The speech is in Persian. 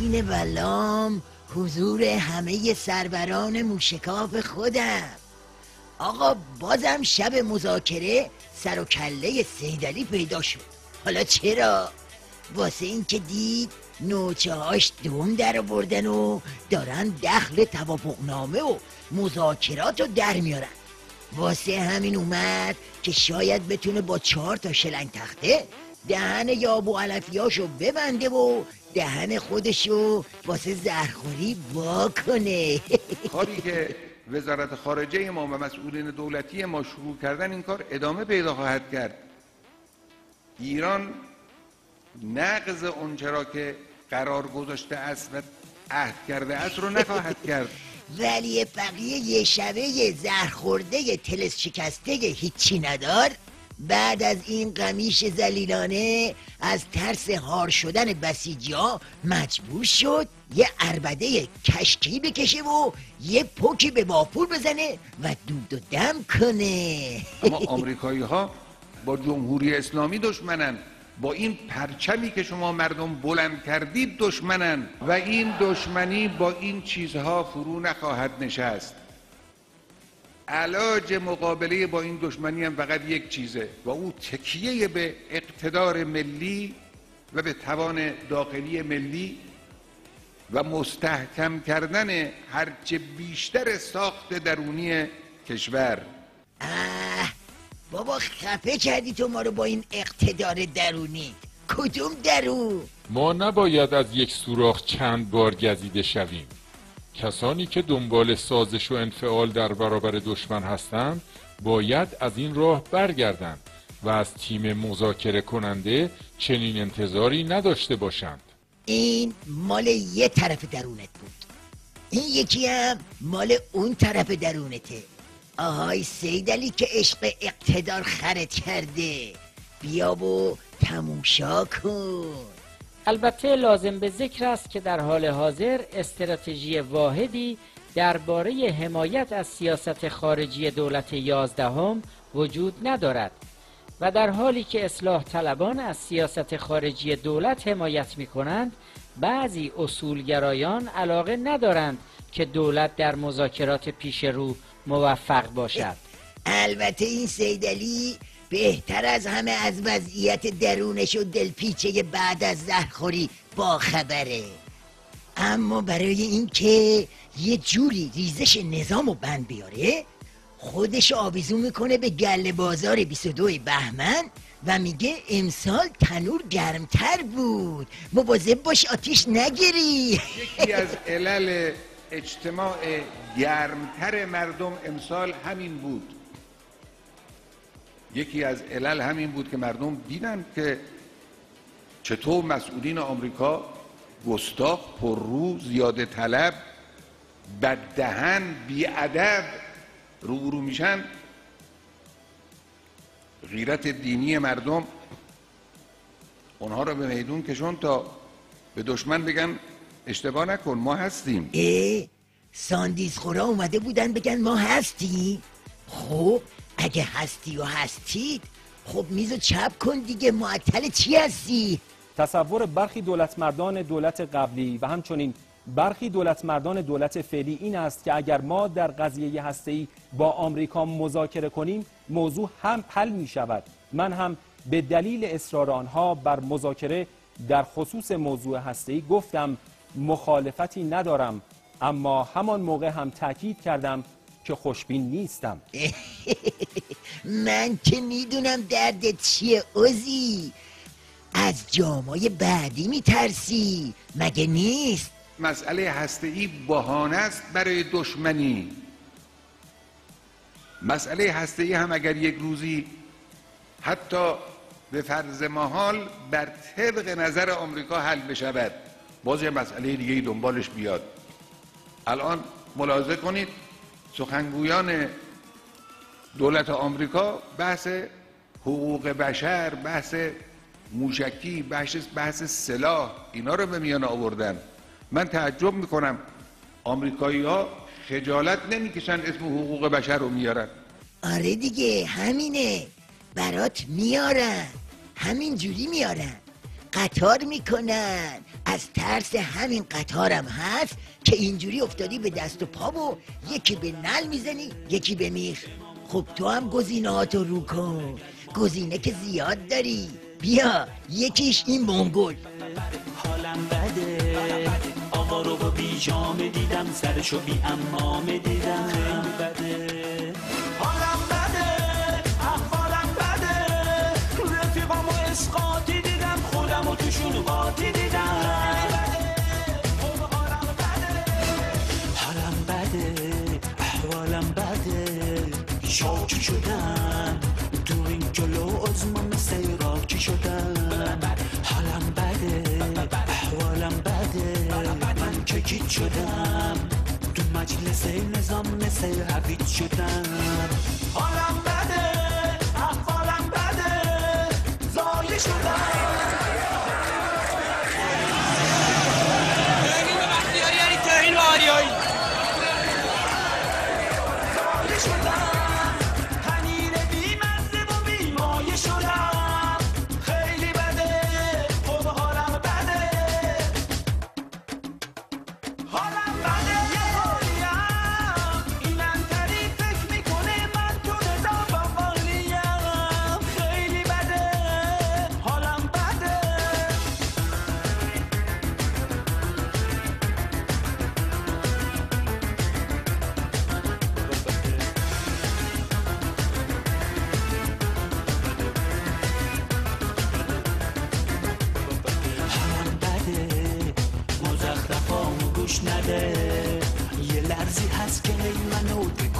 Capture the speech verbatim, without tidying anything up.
سین و لام حضور همه سروران موشکاف خودم. آقا بازم شب مذاکره سر و کله سیدعلی پیدا شد. حالا چرا؟ واسه این که دید نوچه هاش دوم در آوردن و دارن دخل توافقنامه و مذاکرات رو در میارن. واسه همین اومد که شاید بتونه با چهار تا شلنگ تخته دهن یابو علفیاشو ببنده و دهن خودشو واسه زهرخوری وا کنه. کاری که وزارت خارجه ما و مسئولین دولتی ما شروع کردن این کار ادامه پیدا خواهد کرد. ایران نقض اونچه را که قرار گذاشته است و عهد کرده است رو نخواهد کرد. ولی فقیه یه شبه زهرخورده تلس شکسته هیچی ندار بعد از این قمیش ذلیلانه از ترس هار شدن بسیجیا مجبور شد یه عربده کشکی بکشه و یه پوکی به وافور بزنه و دود و دم کنه. اما آمریکایی ها با جمهوری اسلامی دشمنن، با این پرچمی که شما مردم بلند کردید دشمنن و این دشمنی با این چیزها فرو نخواهد نشست. علاج مقابله با این دشمنی هم فقط یک چیزه و او تکیه به اقتدار ملی و به توان داخلی ملی و مستحکم کردن هرچه بیشتر ساخت درونی کشور. اه بابا خفه کردی تو ما رو با این اقتدار درونی. کدوم درون؟ ما نباید از یک سوراخ چند بار گزیده شویم. کسانی که دنبال سازش و انفعال در برابر دشمن هستند باید از این راه برگردند و از تیم مذاکره کننده چنین انتظاری نداشته باشند. این مال یه طرف درونت بود، این یکی هم مال اون طرف درونته. آهای سیدعلی که عشق اقتدار خرت کرده، بیا و تموشا کن. البته لازم به ذکر است که در حال حاضر استراتژی واحدی درباره حمایت از سیاست خارجی دولت یازدهم وجود ندارد و در حالی که اصلاح طلبان از سیاست خارجی دولت حمایت می کنند، بعضی اصولگرایان علاقه ندارند که دولت در مذاکرات پیش رو موفق باشد. البته این سیدعلی بهتر از همه از وضعیت درونش و دلپیچه بعد از زهرخوری با خبره، اما برای اینکه یه جوری ریزش نظام رو بند بیاره خودش آویزون میکنه به گله بازار بیست و دو بهمن و میگه امسال تنور گرمتر بود، مواظب باش آتیش نگیری. یکی از علل اجتماع گرمتر مردم امسال همین بود. یکی از علل همین بود که مردم دیدن که چطور مسئولین آمریکا گستاخ، پررو، زیاده طلب، بددهن، بیادب روبرو میشن. غیرت دینی مردم اونها رو به میدون کشون تا به دشمن بگن اشتباه نکن ما هستیم. اه ساندیز خورا اومده بودن بگن ما هستیم. خب اگه هستی و هستید خب میزو چپ کن دیگه، معطل چی هستی؟ تصور برخی دولتمردان دولت قبلی و همچنین برخی دولتمردان دولت فعلی این است که اگر ما در قضیه هسته‌ای با آمریکا مذاکره کنیم موضوع هم حل می شود. من هم به دلیل اصرار آنها بر مذاکره در خصوص موضوع هسته‌ای گفتم مخالفتی ندارم، اما همان موقع هم تاکید کردم که خوشبین نیستم. من که میدونم دردت چیه عزی، از جامای بعدی میترسی مگه نیست؟ مسئله هسته‌ای بهانه است برای دشمنی. مسئله هسته‌ای هم اگر یک روزی حتی به فرض محال بر طبق نظر آمریکا حل بشود باز یه مسئله دیگه دنبالش بیاد. الان ملاحظه کنید سخنگویان دولت آمریکا بحث حقوق بشر، بحث موشکی، بحث بحث سلاح اینا رو به میان آوردن. من تعجب میکنم آمریکایی ها خجالت نمیکشن اسم حقوق بشر رو میارن. آره دیگه همینه، برات میارن، همین جوری میارن، قطار میکنن، از ترس همین قطارم هست که اینجوری افتادی به دست و پا و یکی به نل میزنی یکی به میخ. خب تو هم گزینه‌هاتو رو کن، گزینه که زیاد داری. بیا یکیش این منگول. حالم بده، آقا رو با بیجامه دیدم، سرشو بی امامه دیدم، خیلی بده. حالم بده، احوالم بده، رفیقامو اسقاطی دیدم، خودمو توشون قاطی دیدم. حالم بده، احوالم بده، شوکی شدم، تو این جلو عزمم مثل راکی شدم. حالم بده، احوالم بده، من که گیت شدم، تو مجلس نظام مثل حبیت شدم. حالم بده، احوالم بده، زایه شدم. توهین و بختیاری یعنی توهین و آریایی. زایه شدم، پنیر بی مزه و بی مایه شدم، خیلی بده، خب حالم بده. حالم بده، یه حالیم، این انتری فکر میکنه من تو نظام قالیم، خیلی بده، حالم بده. حالم بده، مزخرفامو گوش نده، یه لرزی هست که هی منو